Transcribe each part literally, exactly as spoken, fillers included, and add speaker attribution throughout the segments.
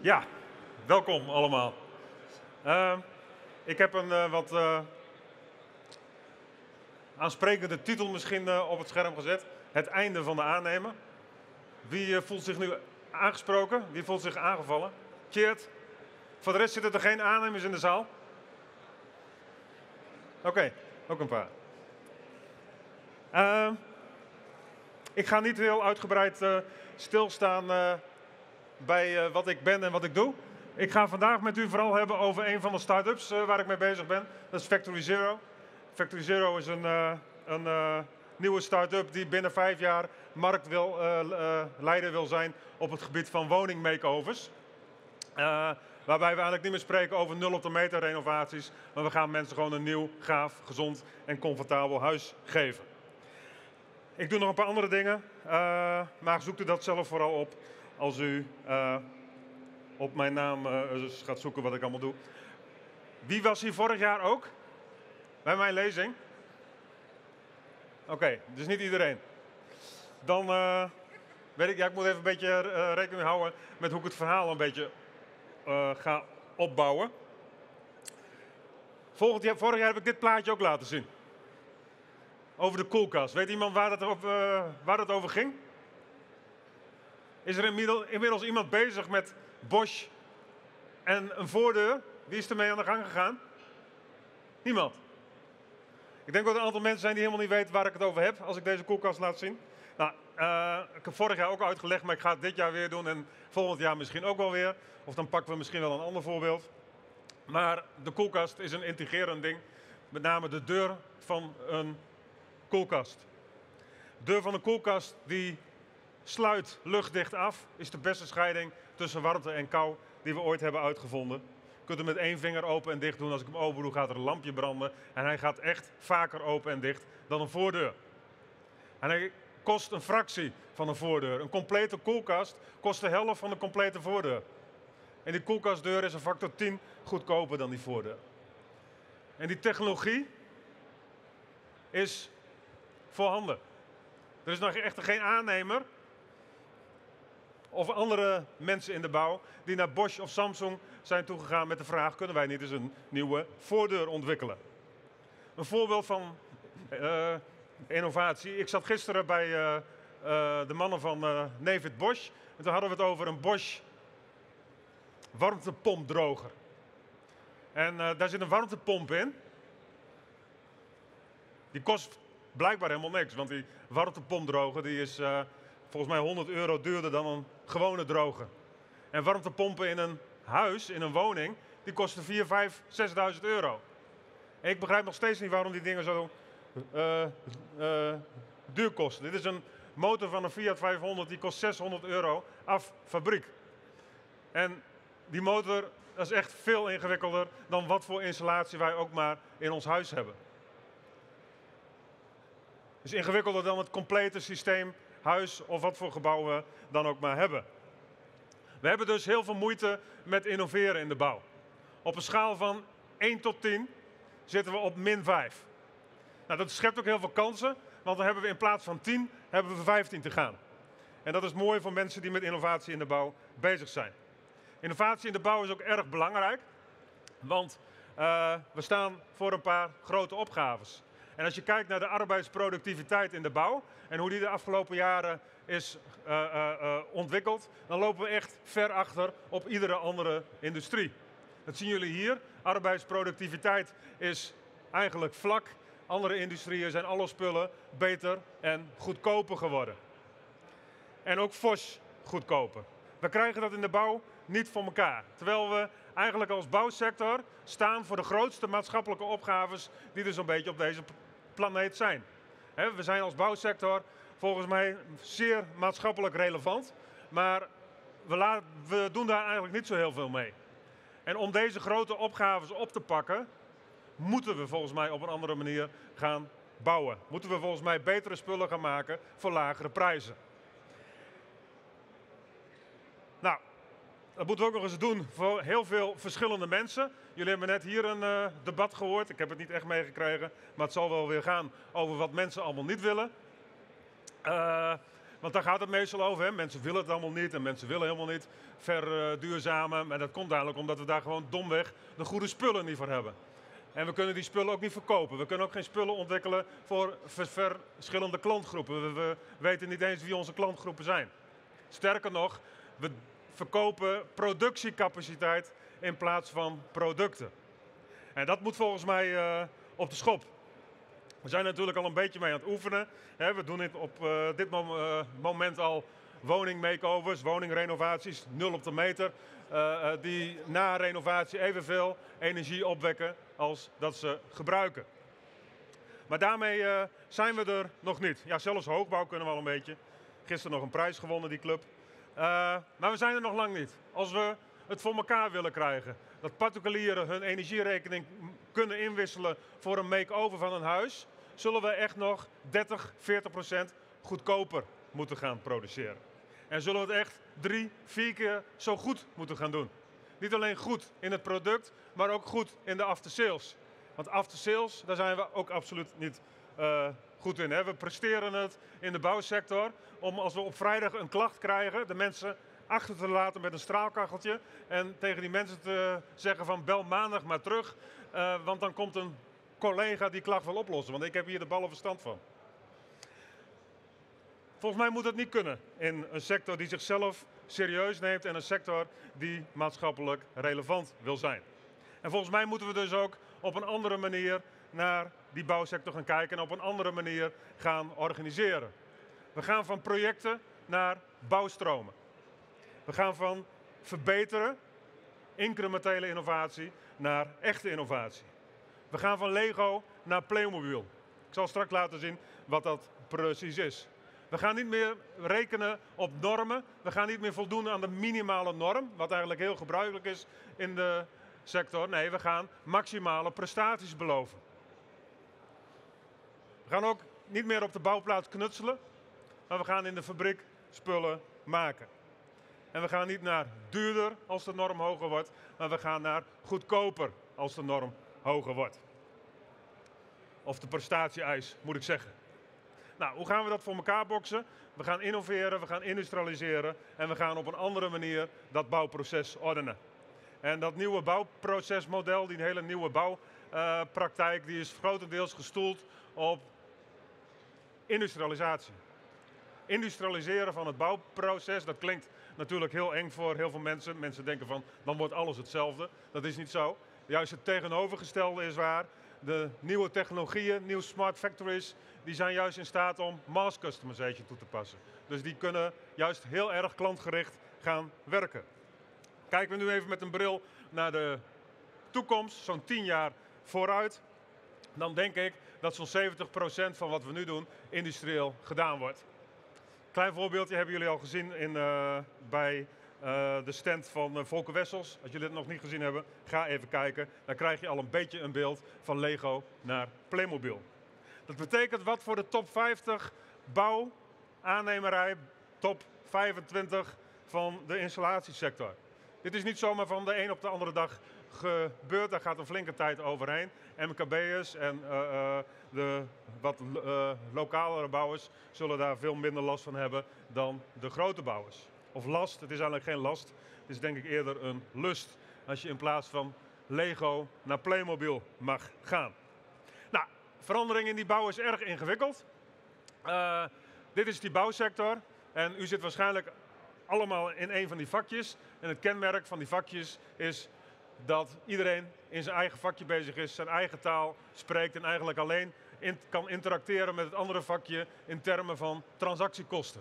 Speaker 1: Ja, welkom allemaal. Uh, ik heb een uh, wat uh, aansprekende titel misschien uh, op het scherm gezet. Het einde van de aannemer. Wie uh, voelt zich nu aangesproken? Wie voelt zich aangevallen? Cheert. Voor de rest zitten er geen aannemers in de zaal? Oké, okay, ook een paar. Uh, ik ga niet heel uitgebreid uh, stilstaan uh, bij uh, wat ik ben en wat ik doe. Ik ga vandaag met u vooral hebben over een van de start-ups uh, waar ik mee bezig ben. Dat is Factory Zero. Factory Zero is een, uh, een uh, nieuwe start-up die binnen vijf jaar marktleider uh, uh, wil zijn op het gebied van woningmakeovers. Uh, waarbij we eigenlijk niet meer spreken over nul op de meter renovaties, maar we gaan mensen gewoon een nieuw, gaaf, gezond en comfortabel huis geven. Ik doe nog een paar andere dingen, uh, maar zoekt u dat zelf vooral op als u uh, op mijn naam uh, gaat zoeken wat ik allemaal doe. Wie was hier vorig jaar ook? Bij mijn lezing? Oké, okay, dus niet iedereen. Dan uh, weet ik, ja, ik moet even een beetje uh, rekening houden met hoe ik het verhaal een beetje uh, ga opbouwen. Volgend jaar, vorig jaar heb ik dit plaatje ook laten zien. Over de koelkast. Weet iemand waar het over, uh, waar het over ging? Is er inmiddels, inmiddels iemand bezig met Bosch en een voordeur? Wie is ermee aan de gang gegaan? Niemand. Ik denk dat er een aantal mensen zijn die helemaal niet weten waar ik het over heb als ik deze koelkast laat zien. Nou, uh, ik heb vorig jaar ook uitgelegd, maar ik ga het dit jaar weer doen en volgend jaar misschien ook wel weer. Of dan pakken we misschien wel een ander voorbeeld. Maar de koelkast is een integrerend ding. Met name de deur van een koelkast. De deur van een koelkast die sluit luchtdicht af, is de beste scheiding tussen warmte en kou die we ooit hebben uitgevonden. Je kunt hem met één vinger open en dicht doen. Als ik hem open doe, gaat er een lampje branden. En hij gaat echt vaker open en dicht dan een voordeur. En hij kost een fractie van een voordeur. Een complete koelkast kost de helft van de complete voordeur. En die koelkastdeur is een factor tien goedkoper dan die voordeur. En die technologie is voorhanden. Er is nog echt geen aannemer of andere mensen in de bouw die naar Bosch of Samsung zijn toegegaan met de vraag: kunnen wij niet eens een nieuwe voordeur ontwikkelen? Een voorbeeld van uh, innovatie. Ik zat gisteren bij uh, uh, de mannen van uh, Nevid Bosch. En toen hadden we het over een Bosch warmtepompdroger. En uh, daar zit een warmtepomp in. Die kost blijkbaar helemaal niks, want die warmtepompdroger die is uh, volgens mij honderd euro duurder dan een gewone droger. En warmtepompen in een huis, in een woning, die kosten vier, vijf, zesduizend euro. En ik begrijp nog steeds niet waarom die dingen zo uh, uh, duur kosten. Dit is een motor van een Fiat vijfhonderd, die kost zeshonderd euro af fabriek. En die motor, dat is echt veel ingewikkelder dan wat voor installatie wij ook maar in ons huis hebben. Het is ingewikkelder dan het complete systeem, huis of wat voor gebouw we dan ook maar hebben. We hebben dus heel veel moeite met innoveren in de bouw. Op een schaal van één tot tien zitten we op min vijf. Nou, dat schept ook heel veel kansen, want dan hebben we in plaats van tien, hebben we vijftien te gaan. En dat is mooi voor mensen die met innovatie in de bouw bezig zijn. Innovatie in de bouw is ook erg belangrijk, want uh, we staan voor een paar grote opgaves. En als je kijkt naar de arbeidsproductiviteit in de bouw en hoe die de afgelopen jaren is uh, uh, uh, ontwikkeld, dan lopen we echt ver achter op iedere andere industrie. Dat zien jullie hier. Arbeidsproductiviteit is eigenlijk vlak. Andere industrieën zijn alle spullen beter en goedkoper geworden. En ook fors goedkoper. We krijgen dat in de bouw niet voor elkaar. Terwijl we eigenlijk als bouwsector staan voor de grootste maatschappelijke opgaves die er zo'n beetje op deze planeet zijn. He, we zijn als bouwsector volgens mij zeer maatschappelijk relevant, maar we, laat, we doen daar eigenlijk niet zo heel veel mee. En om deze grote opgaves op te pakken, moeten we volgens mij op een andere manier gaan bouwen. Moeten we volgens mij betere spullen gaan maken voor lagere prijzen. Nou, dat moeten we ook nog eens doen voor heel veel verschillende mensen. Jullie hebben net hier een uh, debat gehoord. Ik heb het niet echt meegekregen, maar het zal wel weer gaan over wat mensen allemaal niet willen. Uh, Want daar gaat het meestal over. Hè? Mensen willen het allemaal niet en mensen willen helemaal niet verduurzamen. Maar dat komt eigenlijk omdat we daar gewoon domweg de goede spullen niet voor hebben. En we kunnen die spullen ook niet verkopen. We kunnen ook geen spullen ontwikkelen voor ver verschillende klantgroepen. We, we weten niet eens wie onze klantgroepen zijn. Sterker nog, we verkopen productiecapaciteit in plaats van producten. En dat moet volgens mij uh, op de schop. We zijn natuurlijk al een beetje mee aan het oefenen. He, we doen dit op uh, dit mom uh, moment al woningmakeovers, woningrenovaties, nul op de meter. Uh, uh, die na renovatie evenveel energie opwekken als dat ze gebruiken. Maar daarmee uh, zijn we er nog niet. Ja, zelfs hoogbouw kunnen we al een beetje. Gisteren nog een prijs gewonnen, die club. Uh, maar we zijn er nog lang niet. Als we het voor elkaar willen krijgen, dat particulieren hun energierekening kunnen inwisselen voor een make-over van een huis, zullen we echt nog dertig, veertig procent goedkoper moeten gaan produceren. En zullen we het echt drie, vier keer zo goed moeten gaan doen. Niet alleen goed in het product, maar ook goed in de aftersales. Want aftersales, daar zijn we ook absoluut niet uh, goed in. Hè. We presteren het in de bouwsector om als we op vrijdag een klacht krijgen, de mensen achter te laten met een straalkacheltje en tegen die mensen te zeggen van bel maandag maar terug, uh, want dan komt een collega die klacht wil oplossen, want ik heb hier de ballen verstand van. Volgens mij moet dat niet kunnen in een sector die zichzelf serieus neemt en een sector die maatschappelijk relevant wil zijn. En volgens mij moeten we dus ook op een andere manier naar die bouwsector gaan kijken en op een andere manier gaan organiseren. We gaan van projecten naar bouwstromen. We gaan van verbeteren, incrementele innovatie, naar echte innovatie. We gaan van Lego naar Playmobil. Ik zal straks laten zien wat dat precies is. We gaan niet meer rekenen op normen. We gaan niet meer voldoen aan de minimale norm, wat eigenlijk heel gebruikelijk is in de sector. Nee, we gaan maximale prestaties beloven. We gaan ook niet meer op de bouwplaats knutselen, maar we gaan in de fabriek spullen maken. En we gaan niet naar duurder als de norm hoger wordt, maar we gaan naar goedkoper als de norm hoger wordt. Of de prestatie-eis, moet ik zeggen. Nou, hoe gaan we dat voor elkaar boksen? We gaan innoveren, we gaan industrialiseren en we gaan op een andere manier dat bouwproces ordenen. En dat nieuwe bouwprocesmodel, die hele nieuwe bouwpraktijk, uh, die is grotendeels gestoeld op industrialisatie. Industrialiseren van het bouwproces, dat klinkt natuurlijk heel eng voor heel veel mensen. Mensen denken van, dan wordt alles hetzelfde. Dat is niet zo. Juist het tegenovergestelde is waar. De nieuwe technologieën, nieuwe smart factories, die zijn juist in staat om mass customization toe te passen. Dus die kunnen juist heel erg klantgericht gaan werken. Kijken we nu even met een bril naar de toekomst, zo'n tien jaar vooruit, dan denk ik dat zo'n zeventig procent van wat we nu doen industrieel gedaan wordt. Klein voorbeeldje hebben jullie al gezien in, uh, bij uh, de stand van uh, Volker Wessels. Als jullie het nog niet gezien hebben, ga even kijken. Dan krijg je al een beetje een beeld van Lego naar Playmobil. Dat betekent wat voor de top vijftig bouw, aannemerij, top vijfentwintig van de installatiesector. Dit is niet zomaar van de een op de andere dag gebeurd, daar gaat een flinke tijd overheen. M K B'ers en uh, uh, de wat uh, lokalere bouwers zullen daar veel minder last van hebben dan de grote bouwers. Of last, het is eigenlijk geen last, het is denk ik eerder een lust als je in plaats van Lego naar Playmobil mag gaan. Nou, verandering in die bouw is erg ingewikkeld. Uh, dit is die bouwsector en u zit waarschijnlijk allemaal in een van die vakjes. En het kenmerk van die vakjes is dat iedereen in zijn eigen vakje bezig is, zijn eigen taal spreekt en eigenlijk alleen in, kan interacteren met het andere vakje in termen van transactiekosten.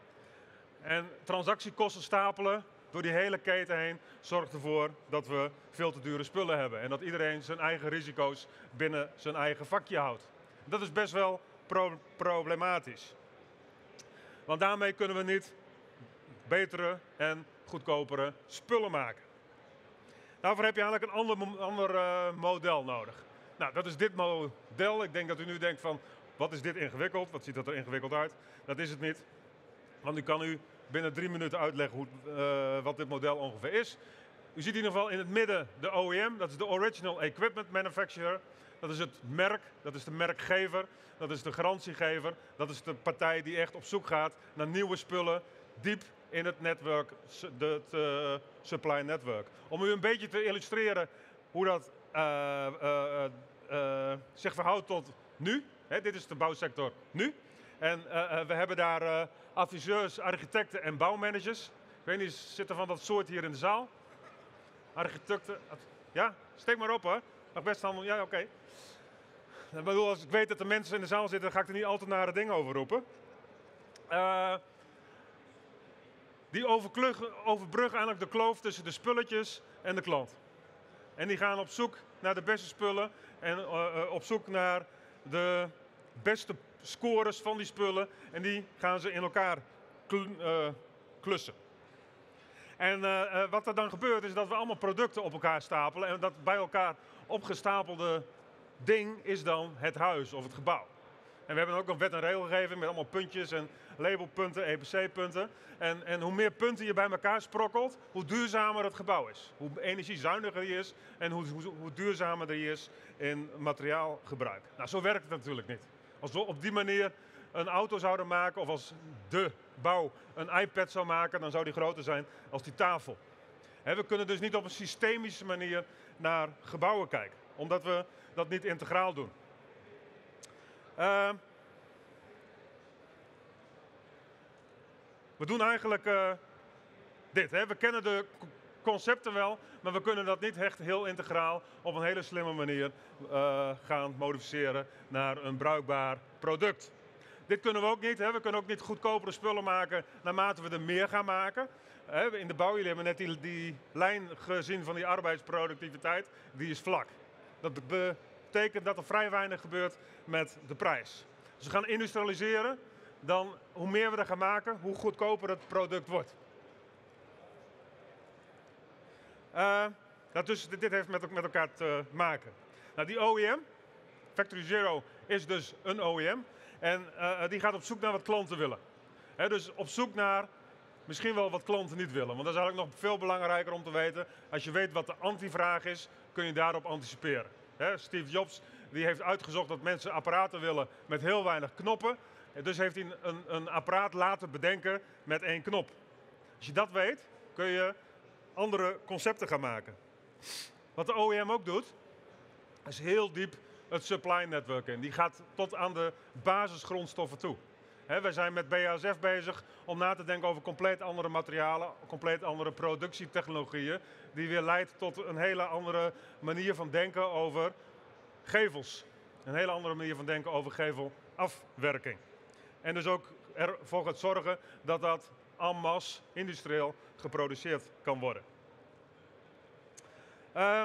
Speaker 1: En transactiekosten stapelen door die hele keten heen zorgt ervoor dat we veel te dure spullen hebben. En dat iedereen zijn eigen risico's binnen zijn eigen vakje houdt. Dat is best wel pro problematisch. Want daarmee kunnen we niet betere en goedkopere spullen maken. Daarvoor heb je eigenlijk een ander, ander uh, model nodig. Nou, dat is dit model. Ik denk dat u nu denkt van, wat is dit ingewikkeld? Wat ziet dat er ingewikkeld uit? Dat is het niet. Want ik kan u binnen drie minuten uitleggen hoe, uh, wat dit model ongeveer is. U ziet in ieder geval in het midden de O E M, dat is de Original Equipment Manufacturer. Dat is het merk, dat is de merkgever, dat is de garantiegever. Dat is de partij die echt op zoek gaat naar nieuwe spullen, diep in het netwerk, de, het uh, supply network. Om u een beetje te illustreren hoe dat uh, uh, uh, zich verhoudt tot nu. Hè, dit is de bouwsector nu. En uh, uh, we hebben daar uh, adviseurs, architecten en bouwmanagers. Ik weet niet, zitten van dat soort hier in de zaal? Architecten, ja, steek maar op hoor. Mag best allemaal, ja oké. Okay. Ik bedoel, als ik weet dat er mensen in de zaal zitten, dan ga ik er niet altijd nare dingen over roepen. Uh, die overbruggen eigenlijk de kloof tussen de spulletjes en de klant. En die gaan op zoek naar de beste spullen en uh, uh, op zoek naar de beste scores van die spullen. En die gaan ze in elkaar kl uh, klussen. En uh, uh, wat er dan gebeurt is dat we allemaal producten op elkaar stapelen. En dat bij elkaar opgestapelde ding is dan het huis of het gebouw. En we hebben ook nog wet en regelgeving met allemaal puntjes en labelpunten, E P C-punten. En, en hoe meer punten je bij elkaar sprokkelt, hoe duurzamer het gebouw is. Hoe energiezuiniger die is en hoe, hoe, hoe duurzamer die is in materiaalgebruik. Nou, zo werkt het natuurlijk niet. Als we op die manier een auto zouden maken of als de bouw een iPad zou maken, dan zou die groter zijn als die tafel. He, we kunnen dus niet op een systemische manier naar gebouwen kijken, omdat we dat niet integraal doen. Uh, we doen eigenlijk uh, dit. Hè? We kennen de concepten wel, maar we kunnen dat niet echt heel integraal op een hele slimme manier uh, gaan modificeren naar een bruikbaar product. Dit kunnen we ook niet. Hè? We kunnen ook niet goedkopere spullen maken naarmate we er meer gaan maken. Hè? In de bouw, jullie hebben net die, die lijn gezien van die arbeidsproductiviteit, die is vlak. Dat betekent dat er vrij weinig gebeurt met de prijs. Dus we gaan industrialiseren, dan hoe meer we er gaan maken, hoe goedkoper het product wordt. Uh, dat dus, dit heeft met, met elkaar te maken. Nou, die O E M, Factory Zero, is dus een O E M. En uh, die gaat op zoek naar wat klanten willen. He, dus op zoek naar misschien wel wat klanten niet willen. Want dat is eigenlijk nog veel belangrijker om te weten. Als je weet wat de antivraag is, kun je daarop anticiperen. He, Steve Jobs die heeft uitgezocht dat mensen apparaten willen met heel weinig knoppen. En dus heeft hij een, een apparaat laten bedenken met één knop. Als je dat weet, kun je andere concepten gaan maken. Wat de O E M ook doet, is heel diep het supply network in. Die gaat tot aan de basisgrondstoffen toe. He, wij zijn met B A S F bezig om na te denken over compleet andere materialen, compleet andere productietechnologieën, die weer leidt tot een hele andere manier van denken over gevels. Een hele andere manier van denken over gevelafwerking. En dus ook ervoor gaat zorgen dat dat en masse industrieel geproduceerd kan worden. Uh,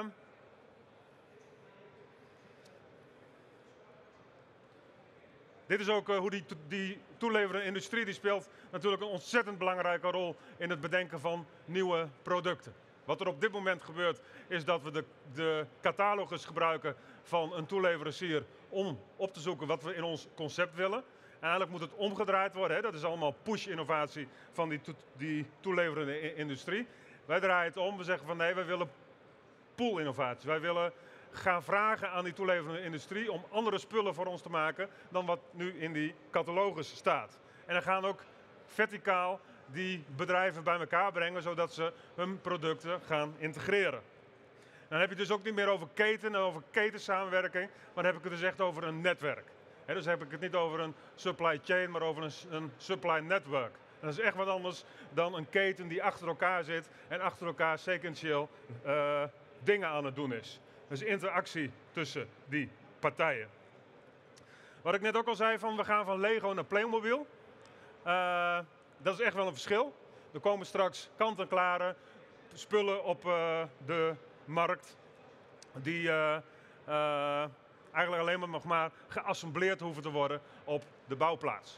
Speaker 1: Dit is ook uh, hoe die, to die toeleverende industrie die speelt natuurlijk een ontzettend belangrijke rol in het bedenken van nieuwe producten. Wat er op dit moment gebeurt is dat we de, de catalogus gebruiken van een toeleverancier om op te zoeken wat we in ons concept willen. En eigenlijk moet het omgedraaid worden. Hè? Dat is allemaal push-innovatie van die, to die toeleverende industrie. Wij draaien het om. We zeggen van nee, wij willen pool-innovatie. Wij willen gaan vragen aan die toeleverende industrie om andere spullen voor ons te maken dan wat nu in die catalogus staat. En dan gaan ook verticaal die bedrijven bij elkaar brengen, zodat ze hun producten gaan integreren. Dan heb je het dus ook niet meer over keten en over ketensamenwerking, maar dan heb ik het dus echt over een netwerk. He, dus heb ik het niet over een supply chain, maar over een, een supply network. En dat is echt wat anders dan een keten die achter elkaar zit en achter elkaar sequentieel uh, dingen aan het doen is. Dus interactie tussen die partijen. Wat ik net ook al zei, van we gaan van Lego naar Playmobil. Uh, dat is echt wel een verschil. Er komen straks kant-en-klare spullen op uh, de markt die uh, uh, eigenlijk alleen maar nog maar geassembleerd hoeven te worden op de bouwplaats.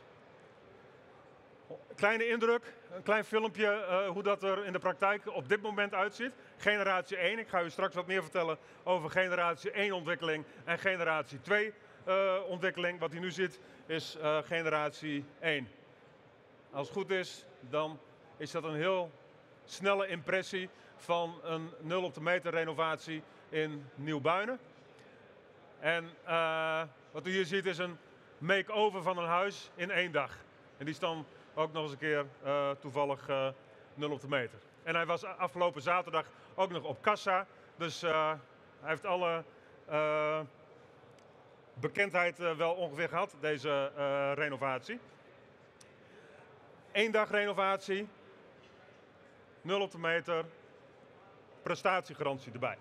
Speaker 1: Kleine indruk, een klein filmpje uh, hoe dat er in de praktijk op dit moment uitziet. Generatie één, ik ga u straks wat meer vertellen over generatie één ontwikkeling en generatie twee uh, ontwikkeling. Wat u nu ziet is uh, generatie één. Als het goed is, dan is dat een heel snelle impressie van een nul op de meter renovatie in Nieuwbuinen. En uh, wat u hier ziet is een make-over van een huis in één dag. En die is dan ook nog eens een keer uh, toevallig uh, nul op de meter. En hij was afgelopen zaterdag ook nog op kassa. Dus uh, hij heeft alle uh, bekendheid uh, wel ongeveer gehad, deze uh, renovatie. Eén dag renovatie, nul op de meter, prestatiegarantie erbij.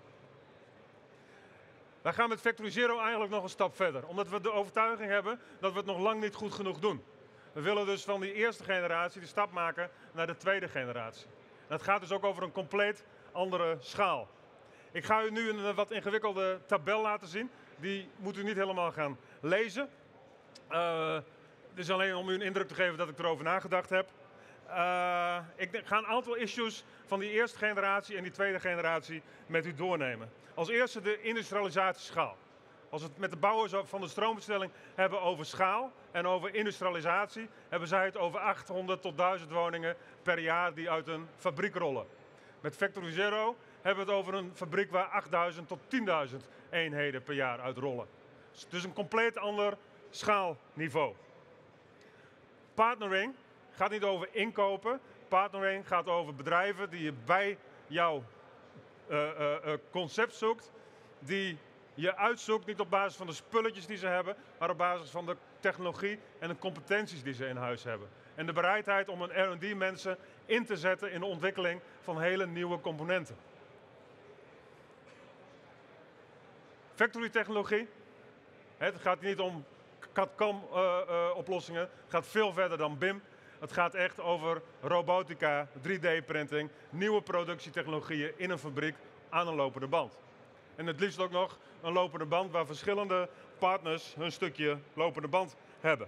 Speaker 1: Wij gaan met Factory Zero eigenlijk nog een stap verder. Omdat we de overtuiging hebben dat we het nog lang niet goed genoeg doen. We willen dus van die eerste generatie de stap maken naar de tweede generatie. En dat gaat dus ook over een compleet andere schaal. Ik ga u nu een wat ingewikkelde tabel laten zien. Die moet u niet helemaal gaan lezen. Uh, het is alleen om u een indruk te geven dat ik erover nagedacht heb. Uh, ik ga een aantal issues van die eerste generatie en die tweede generatie met u doornemen. Als eerste de industrialisatieschaal. Als we het met de bouwers van de stroombestelling hebben over schaal en over industrialisatie, hebben zij het over achthonderd tot duizend woningen per jaar die uit een fabriek rollen. Met Factory Zero hebben we het over een fabriek waar achtduizend tot tienduizend eenheden per jaar uitrollen. Dus een compleet ander schaalniveau. Partnering gaat niet over inkopen. Partnering gaat over bedrijven die je bij jouw uh, uh, uh, concept zoekt, die je uitzoekt niet op basis van de spulletjes die ze hebben, maar op basis van de technologie en de competenties die ze in huis hebben. En de bereidheid om een R en D mensen in te zetten in de ontwikkeling van hele nieuwe componenten. Factory technologie. Het gaat niet om C A D-C A M-oplossingen. Uh, uh, het gaat veel verder dan B I M. Het gaat echt over robotica, drie D-printing, nieuwe productietechnologieën in een fabriek aan een lopende band. En het liefst ook nog een lopende band waar verschillende partners hun stukje lopende band hebben.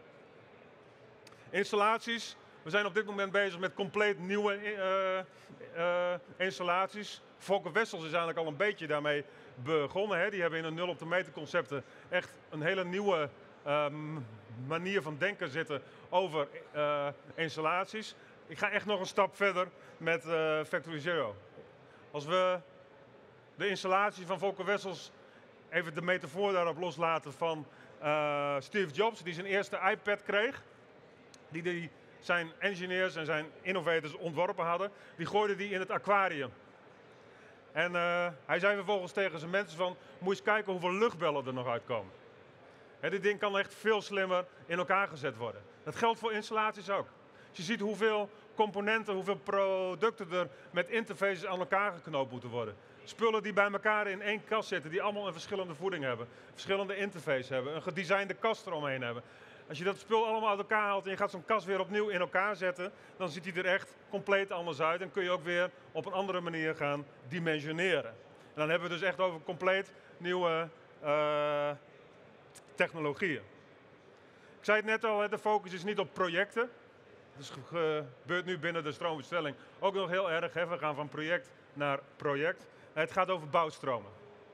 Speaker 1: Installaties. We zijn op dit moment bezig met compleet nieuwe uh, uh, installaties. Fokker Wessels is eigenlijk al een beetje daarmee begonnen. Hè. Die hebben in hun nul op de meter concepten echt een hele nieuwe uh, manier van denken zitten over uh, installaties. Ik ga echt nog een stap verder met uh, Factory Zero. Als we de installatie van Fokker Wessels, even de metafoor daarop loslaten van uh, Steve Jobs, die zijn eerste iPad kreeg, die, die zijn engineers en zijn innovators ontworpen hadden, die gooiden die in het aquarium. En uh, hij zei vervolgens tegen zijn mensen van, moet je eens kijken hoeveel luchtbellen er nog uitkomen. He, dit ding kan echt veel slimmer in elkaar gezet worden. Dat geldt voor installaties ook. Als je ziet hoeveel componenten, hoeveel producten er met interfaces aan elkaar geknoopt moeten worden. Spullen die bij elkaar in één kast zitten, die allemaal een verschillende voeding hebben. Verschillende interfaces hebben, een gedesignde kast eromheen hebben. Als je dat spul allemaal uit elkaar haalt en je gaat zo'n kast weer opnieuw in elkaar zetten, dan ziet hij er echt compleet anders uit en kun je ook weer op een andere manier gaan dimensioneren. En dan hebben we dus echt over compleet nieuwe uh, technologieën. Ik zei het net al, de focus is niet op projecten. Dat gebeurt nu binnen de stroombestelling ook nog heel erg. Hè. We gaan van project naar project. Het gaat over bouwstromen.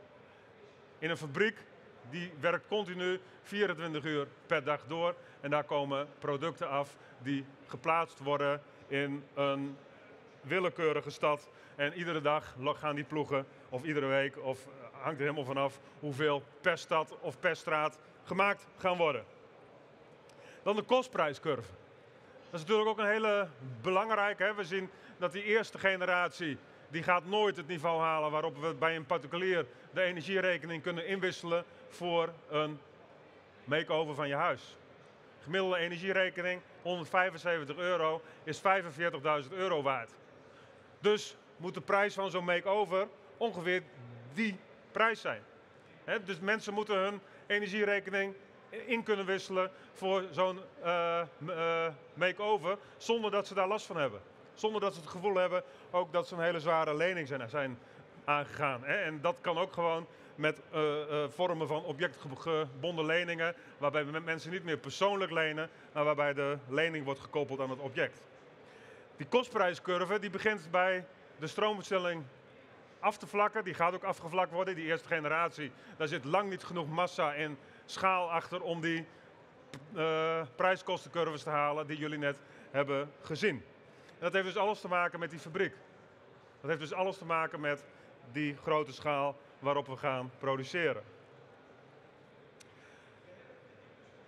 Speaker 1: In een fabriek, die werkt continu vierentwintig uur per dag door. En daar komen producten af die geplaatst worden in een willekeurige stad. En iedere dag gaan die ploegen, of iedere week, of hangt er helemaal vanaf hoeveel per stad of per straat gemaakt gaan worden. Dan de kostprijscurve. Dat is natuurlijk ook een hele belangrijke. Hè? We zien dat die eerste generatie, die gaat nooit het niveau halen waarop we bij een particulier de energierekening kunnen inwisselen voor een make-over van je huis. Gemiddelde energierekening, honderdvijfenzeventig euro, is vijfenveertigduizend euro waard. Dus moet de prijs van zo'n make-over ongeveer die prijs zijn. He, dus mensen moeten hun energierekening in kunnen wisselen voor zo'n uh, uh, make-over zonder dat ze daar last van hebben. Zonder dat ze het gevoel hebben ook dat ze een hele zware lening zijn, zijn aangegaan. Hè? En dat kan ook gewoon met uh, uh, vormen van objectgebonden leningen, waarbij mensen niet meer persoonlijk lenen, maar waarbij de lening wordt gekoppeld aan het object. Die kostprijscurve die begint bij de stroombestelling af te vlakken. Die gaat ook afgevlakt worden. Die eerste generatie, daar zit lang niet genoeg massa en schaal achter om die uh, prijskostencurves te halen die jullie net hebben gezien. En dat heeft dus alles te maken met die fabriek. Dat heeft dus alles te maken met die grote schaal waarop we gaan produceren.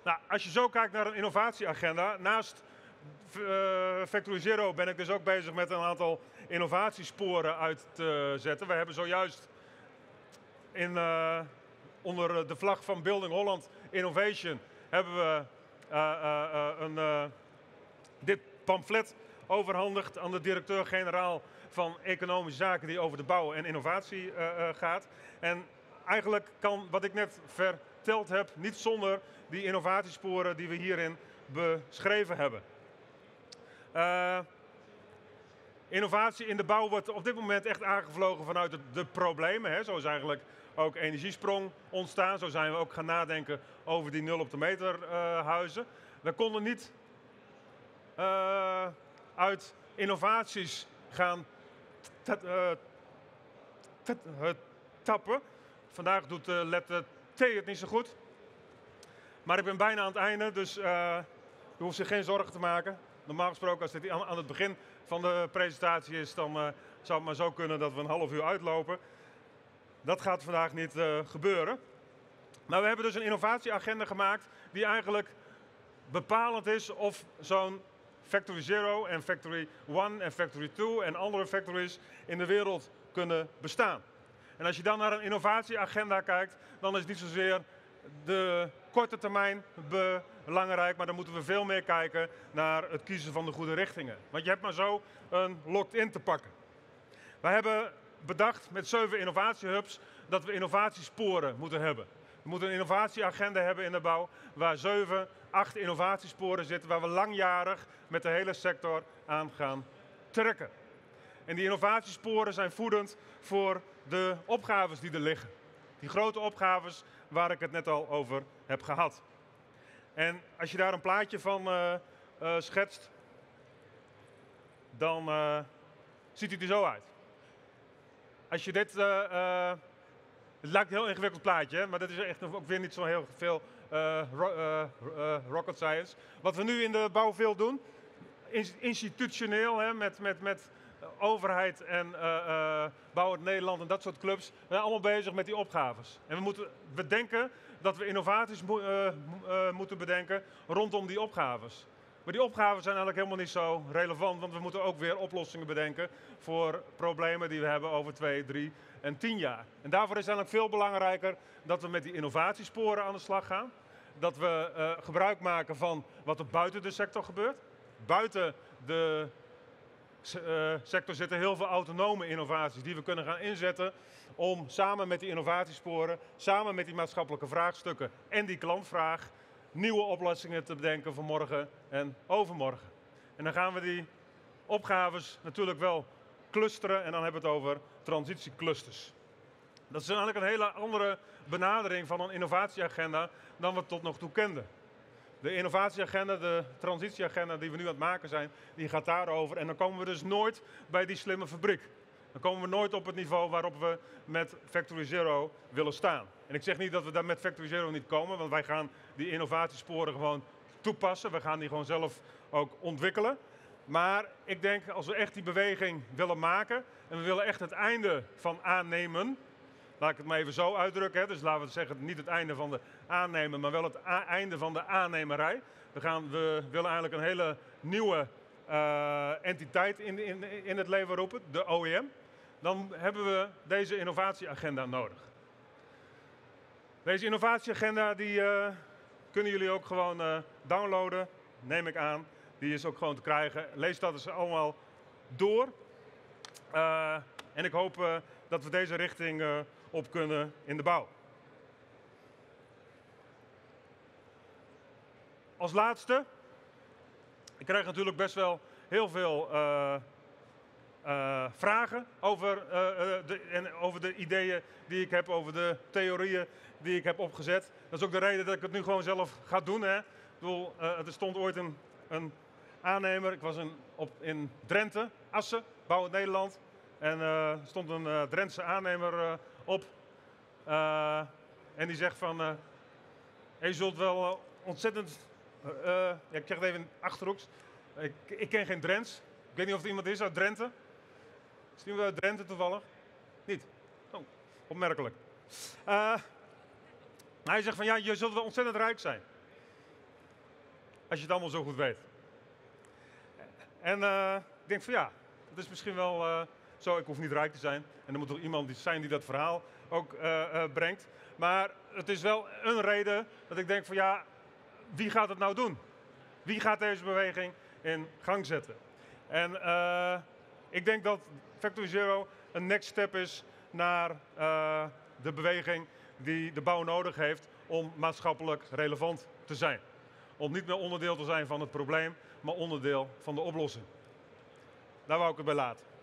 Speaker 1: Nou, als je zo kijkt naar een innovatieagenda, naast uh, Factory Zero ben ik dus ook bezig met een aantal innovatiesporen uit te zetten. We hebben zojuist in, uh, onder de vlag van Building Holland Innovation hebben we uh, uh, uh, een, uh, dit pamflet overhandigd aan de directeur-generaal van Economische Zaken die over de bouw en innovatie uh, uh, gaat. En eigenlijk kan wat ik net verteld heb niet zonder die innovatiesporen die we hierin beschreven hebben. Uh, innovatie in de bouw wordt op dit moment echt aangevlogen vanuit de, de problemen. Hè. Zo is eigenlijk ook energiesprong ontstaan. Zo zijn we ook gaan nadenken over die nul op de meter uh, huizen. We konden niet uh, uit innovaties gaan uh, tappen. Vandaag doet de letter T het niet zo goed. Maar ik ben bijna aan het einde, dus uh, u hoeft zich geen zorgen te maken. Normaal gesproken, als dit aan het begin van de presentatie is, dan uh, zou het maar zo kunnen dat we een half uur uitlopen. Dat gaat vandaag niet uh, gebeuren. Maar we hebben dus een innovatieagenda gemaakt die eigenlijk bepalend is of zo'n Factory Zero en Factory One en Factory Two en andere factories in de wereld kunnen bestaan. En als je dan naar een innovatieagenda kijkt, dan is het niet zozeer de korte termijn belangrijk, maar dan moeten we veel meer kijken naar het kiezen van de goede richtingen. Want je hebt maar zo een locked-in te pakken. Wij hebben bedacht met zeven innovatiehubs dat we innovatiesporen moeten hebben. We moeten een innovatieagenda hebben in de bouw waar zeven, acht innovatiesporen zitten, waar we langjarig met de hele sector aan gaan trekken. En die innovatiesporen zijn voedend voor de opgaves die er liggen. Die grote opgaves waar ik het net al over heb gehad. En als je daar een plaatje van uh, uh, schetst, dan uh, ziet hij er zo uit. Als je dit, uh, uh, het lijkt een heel ingewikkeld plaatje, hè, maar dat is echt ook weer niet zo heel veel uh, ro uh, uh, rocket science. Wat we nu in de bouw veel doen, institutioneel, hè, met, met, met overheid en uh, uh, Bouwend Nederland en dat soort clubs. We zijn allemaal bezig met die opgaves. En we moeten bedenken dat we innovaties mo uh, uh, moeten bedenken rondom die opgaves. Maar die opgaven zijn eigenlijk helemaal niet zo relevant, want we moeten ook weer oplossingen bedenken voor problemen die we hebben over twee, drie en tien jaar. En daarvoor is het eigenlijk veel belangrijker dat we met die innovatiesporen aan de slag gaan. Dat we uh, gebruik maken van wat er buiten de sector gebeurt. Buiten de uh, sector zitten heel veel autonome innovaties die we kunnen gaan inzetten om samen met die innovatiesporen, samen met die maatschappelijke vraagstukken en die klantvraag, nieuwe oplossingen te bedenken voor morgen en overmorgen. En dan gaan we die opgaves natuurlijk wel clusteren en dan hebben we het over transitieclusters. Dat is eigenlijk een hele andere benadering van een innovatieagenda dan we tot nog toe kenden. De innovatieagenda, de transitieagenda die we nu aan het maken zijn, die gaat daarover. En dan komen we dus nooit bij die slimme fabriek. Dan komen we nooit op het niveau waarop we met Factory Zero willen staan. En ik zeg niet dat we daar met Factory Zero niet komen, want wij gaan die innovatiesporen gewoon toepassen. We gaan die gewoon zelf ook ontwikkelen. Maar ik denk, als we echt die beweging willen maken en we willen echt het einde van aannemen, laat ik het maar even zo uitdrukken, hè. Dus laten we zeggen, niet het einde van de aannemer, maar wel het einde van de aannemerij. We, gaan, we willen eigenlijk een hele nieuwe uh, entiteit in, in, in het leven roepen, de O E M. Dan hebben we deze innovatieagenda nodig. Deze innovatieagenda die, uh, kunnen jullie ook gewoon uh, downloaden, neem ik aan. Die is ook gewoon te krijgen. Lees dat eens allemaal door. Uh, en ik hoop uh, dat we deze richting uh, op kunnen in de bouw. Als laatste, ik krijg natuurlijk best wel heel veel uh, uh, vragen over, uh, de, en over de ideeën die ik heb, over de theorieën die ik heb opgezet. Dat is ook de reden dat ik het nu gewoon zelf ga doen. Hè. Ik bedoel, uh, er stond ooit een, een aannemer, ik was in, op, in Drenthe, Assen, Bouwend Nederland. En uh, er stond een uh, Drentse aannemer uh, op. Uh, en die zegt van, uh, je zult wel uh, ontzettend, uh, uh, ja, ik zeg het even achterhoeks, ik, ik ken geen Drents. Ik weet niet of er iemand is uit Drenthe. Is er iemand uit Drenthe toevallig? Niet? Oh, opmerkelijk. Uh, hij zegt van, ja, je zult wel ontzettend rijk zijn. als je het allemaal zo goed weet. En uh, ik denk van ja, dat is misschien wel uh, zo, ik hoef niet rijk te zijn. En er moet toch iemand die zijn die dat verhaal ook uh, uh, brengt. Maar het is wel een reden dat ik denk van ja, wie gaat het nou doen? Wie gaat deze beweging in gang zetten? En uh, ik denk dat Factory Zero een next step is naar uh, de beweging die de bouw nodig heeft om maatschappelijk relevant te zijn. Om niet meer onderdeel te zijn van het probleem, maar onderdeel van de oplossing. Daar wou ik het bij laten.